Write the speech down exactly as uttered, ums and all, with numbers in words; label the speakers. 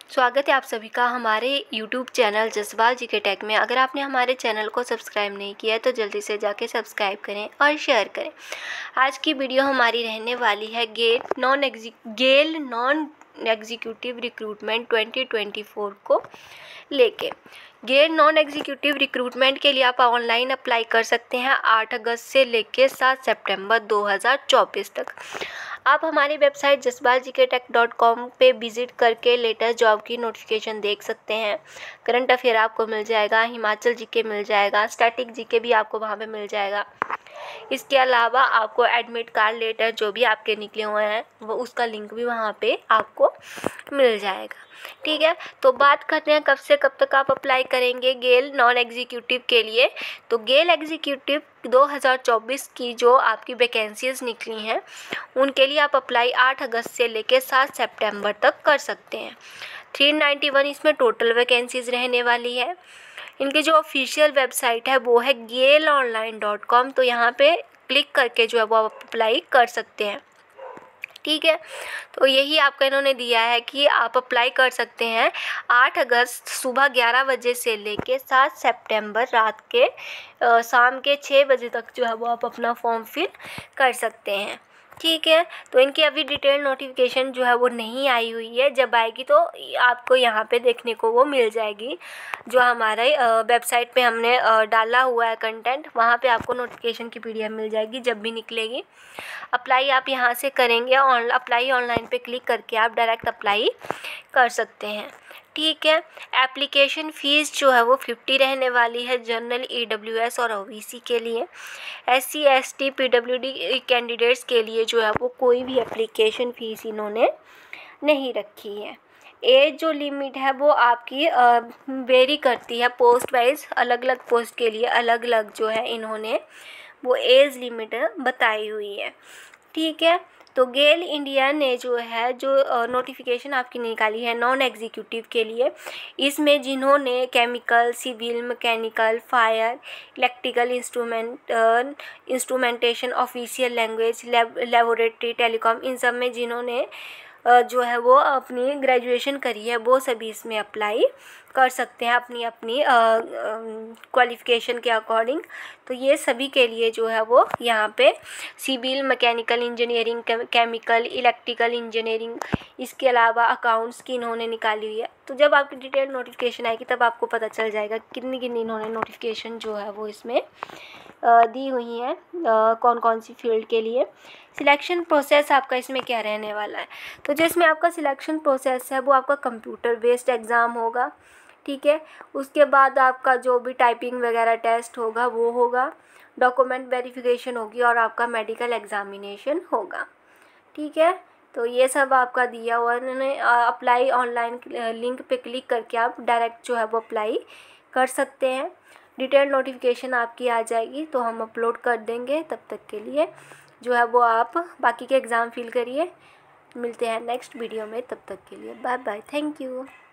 Speaker 1: स्वागत है आप सभी का हमारे YouTube channel Jaswal G K take में। अगर आपने हमारे चैनल को सब्सक्राइब नहीं किया है तो जल्दी से जाके सब्सक्राइब करें और शेयर करें। आज की वीडियो हमारी रहने वाली है गेल नॉन एग्जी GAIL non executive recruitment twenty twenty four को लेके। गेल नॉन एग्जीक्यूटिव रिक्रूटमेंट के लिए आप ऑनलाइन अप्लाई कर सकते हैं आठ अगस्त से लेके सात सितंबर दो हज़ार चौबीस तक। आप हमारी website Jaswal G K tech dot com पे विज़िट करके लेटेस्ट जॉब की नोटिफिकेशन देख सकते हैं। करंट अफेयर आपको मिल जाएगा, हिमाचल जीके मिल जाएगा, स्टैटिक जीके भी आपको वहाँ पे मिल जाएगा। इसके अलावा आपको एडमिट कार्ड लेटर जो भी आपके निकले हुए हैं वो उसका लिंक भी वहाँ पे आपको मिल जाएगा। ठीक है, तो बात करते हैं कब से कब तक आप अप्लाई करेंगे गेल नॉन एग्जीक्यूटिव के लिए। तो गेल एग्जीक्यूटिव दो हज़ार चौबीस की जो आपकी वैकेंसीज निकली हैं उनके लिए आप अप्लाई आठ अगस्त से लेकर सात सितंबर तक कर सकते हैं। तीन सौ इक्यानवे इसमें टोटल वैकेंसीज रहने वाली है। इनकी जो ऑफिशियल वेबसाइट है वो है गेल ऑनलाइन डॉट कॉम, तो यहाँ पे क्लिक करके जो है वो आप अप्लाई कर सकते हैं। ठीक है, तो यही आपका इन्होंने दिया है कि आप अप्लाई कर सकते हैं आठ अगस्त सुबह ग्यारह बजे से लेके सात सितंबर रात के आ, शाम के छः बजे तक जो है वो आप अपना फॉर्म फिल कर सकते हैं। ठीक है, तो इनकी अभी डिटेल नोटिफिकेशन जो है वो नहीं आई हुई है। जब आएगी तो आपको यहाँ पे देखने को वो मिल जाएगी। जो हमारे वेबसाइट पे हमने आ, डाला हुआ है कंटेंट, वहाँ पे आपको नोटिफिकेशन की पीडीएफ मिल जाएगी जब भी निकलेगी। अप्लाई आप यहाँ से करेंगे, ऑन अप्लाई ऑनलाइन पे क्लिक करके आप डायरेक्ट अप्लाई कर सकते हैं। ठीक है, एप्लीकेशन फ़ीस जो है वो फिफ्टी रहने वाली है जनरल, ईडब्ल्यूएस और ओबीसी के लिए। एससी एसटी पीडब्ल्यूडी कैंडिडेट्स के लिए जो है वो कोई भी एप्लीकेशन फ़ीस इन्होंने नहीं रखी है। एज जो लिमिट है वो आपकी वेरी करती है पोस्ट वाइज, अलग अलग पोस्ट के लिए अलग अलग जो है इन्होंने वो एज लिमिट बताई हुई है। ठीक है, तो गेल इंडिया ने जो है जो नोटिफिकेशन आपकी निकाली है नॉन एग्जीक्यूटिव के लिए, इसमें जिन्होंने chemical, civil, mechanical, fire, electrical instrument instrumentation, official language, laboratory, telecom, इन सब में जिन्होंने जो है वो अपनी ग्रेजुएशन करी है वो सभी इसमें अप्लाई कर सकते हैं अपनी अपनी क्वालिफ़िकेशन के अकॉर्डिंग। तो ये सभी के लिए जो है वो यहाँ पे civil, mechanical engineering, chemical, electrical engineering, इसके अलावा अकाउंट्स की इन्होंने निकाली हुई है। तो जब आपकी डिटेल नोटिफिकेशन आएगी तब आपको पता चल जाएगा कितनी कितनी इन्होंने नोटिफिकेशन जो है वो इसमें दी हुई हैं कौन कौन सी फील्ड के लिए। सिलेक्शन प्रोसेस आपका इसमें क्या रहने वाला है, तो जिसमें आपका सिलेक्शन प्रोसेस है वो आपका कंप्यूटर बेस्ड एग्ज़ाम होगा। ठीक है, उसके बाद आपका जो भी टाइपिंग वगैरह टेस्ट होगा वो होगा, डॉक्यूमेंट वेरिफिकेशन होगी और आपका मेडिकल एग्जामिनेशन होगा। ठीक है, तो ये सब आपका दिया हुआ उन्होंने। अप्लाई ऑनलाइन लिंक पे क्लिक करके आप डायरेक्ट जो है वो अप्लाई कर सकते हैं। डिटेल नोटिफिकेशन आपकी आ जाएगी तो हम अपलोड कर देंगे। तब तक के लिए जो है वो आप बाकी के एग्ज़ाम फिल करिए। मिलते हैं नेक्स्ट वीडियो में, तब तक के लिए बाय बाय, थैंक यू।